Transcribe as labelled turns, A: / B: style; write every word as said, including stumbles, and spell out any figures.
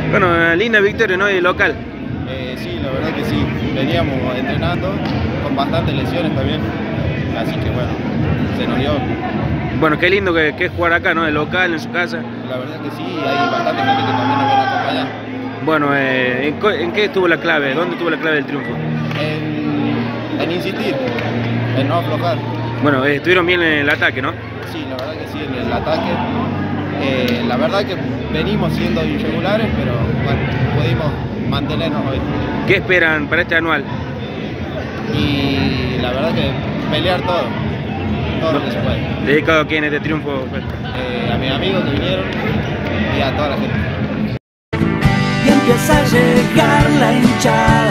A: Bueno, linda victoria, ¿no? Y local.
B: Eh, sí, la verdad que sí. Veníamos entrenando con bastantes lesiones también. Así que bueno, se nos dio.
A: Bueno, qué lindo que, que es jugar acá, ¿no? De local, en su casa.
B: La verdad que sí, hay bastante gente que también nos viene a acompañar.
A: Bueno, eh, ¿en, ¿en qué estuvo la clave? ¿Dónde estuvo la clave del triunfo?
B: En, en insistir, en no aflojar.
A: Bueno, eh, estuvieron bien en el ataque, ¿no?
B: Sí, la verdad que sí, en el ataque. Eh, la verdad que venimos siendo irregulares, pero bueno, pudimos mantenernos hoy.
A: ¿Qué esperan para este anual?
B: Y la verdad que pelear todo, todo lo que se puede.
A: ¿Dedicado a quién este triunfo?
B: Eh, a mis amigos que vinieron y a toda la gente.
C: Y empieza a llegar la hinchada.